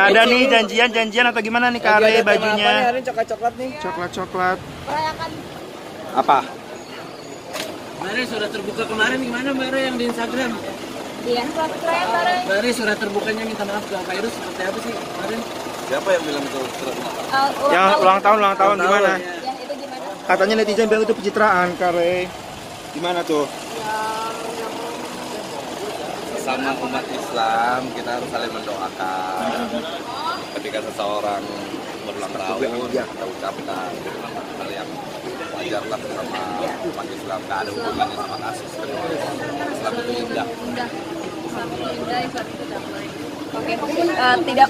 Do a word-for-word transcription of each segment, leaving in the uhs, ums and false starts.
ada nih janjian-janjian atau gimana nih Kare bajunya? Hari coklat-coklat nih. Coklat-coklat. Merayakan. Apa? Kemarin surat terbuka kemarin gimana Mbak Re yang di Instagram? Iya, selamat perayaan bareng. Mbak Re surat terbukanya minta maaf ke Pak Irus seperti apa sih kemarin? Siapa yang bilang itu surat maaf? Uh, Yang ulang tahun, ulang tahun gimana? Ya. Yang itu gimana? Katanya netizen bilang itu pencitraan, Kare. Gimana tuh? Sama umat Islam kita harus saling mendoakan. Ketika seseorang berulang tahun kita ucapkan hal yang wajar lah sama umat Islam. Gak ada hubungannya sama kasus kedua. Islam itu indah. Indah. Islam itu indah, Islam itu damai. Oke, uh, tidak.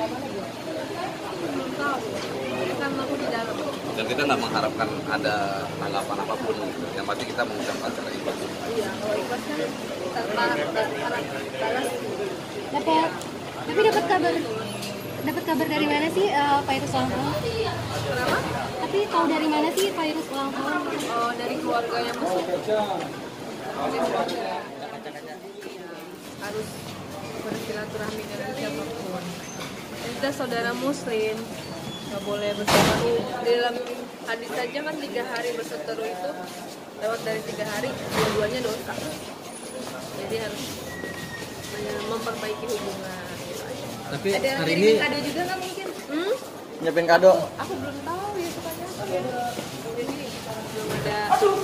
Kan aku di dalam. Dan kita nggak mengharapkan ada tanggapan apapun. Yang pasti kita mengucapkan secara ikhlas. Iya, kalau ikhlas kan tanpa balas. Dapat, tapi dapat kabar, dapat kabar dari mana sih uh, Pak Irus ulang tahun? Kenapa? Tapi tahu dari mana sih Pak Irus ulang tahun? Oh, dari keluarga yang muslim. Dari keluarga. Harus bersilaturahmi dengan siapapun. Kita saudara muslim, nggak boleh berseteru. Di dalam hadis saja kan tiga hari berseteru itu lewat dari tiga hari, dua-duanya dosa. Jadi harus memperbaiki hubungan. Gitu aja. Tapi Ada hari yang ini kirim kado juga nggak mungkin? Hmm? nyiapin kado. Aku belum tahu ya sukanya apa. Jadi belum ada.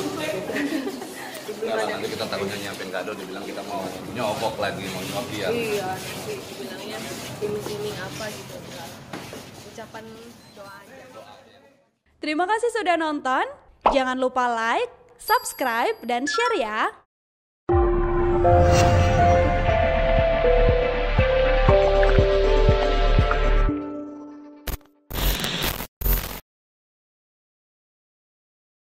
belum Karena ada. nanti kita takutnya nyiapin kado dibilang kita mau nyogok lagi, mau nyokian. Iya, nanti bilangnya iming-iming apa gitu. Ucapan doa aja. Terima kasih sudah nonton. Jangan lupa like, subscribe, dan share ya.